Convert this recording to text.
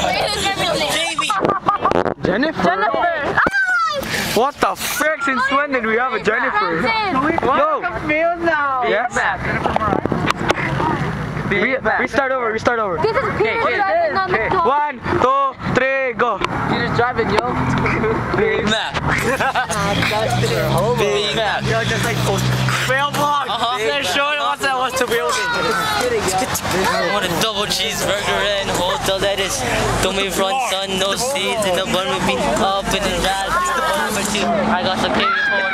Who's your real name? Jamie. Jennifer? Jennifer. What the frick? Since when did we have a Jennifer? Yo! Confused now. Yes? We start over, we start over. This is Peter driving on the top. 1, 2, 3, go! Peter's driving, yo. Big Mac. Big Mac. Yo, just like fail vlog! They're showing us that was to build it. I want a double cheeseburger and hotel that is tomato front sun, no seeds, and the bun with bean up and then that. I got some cake for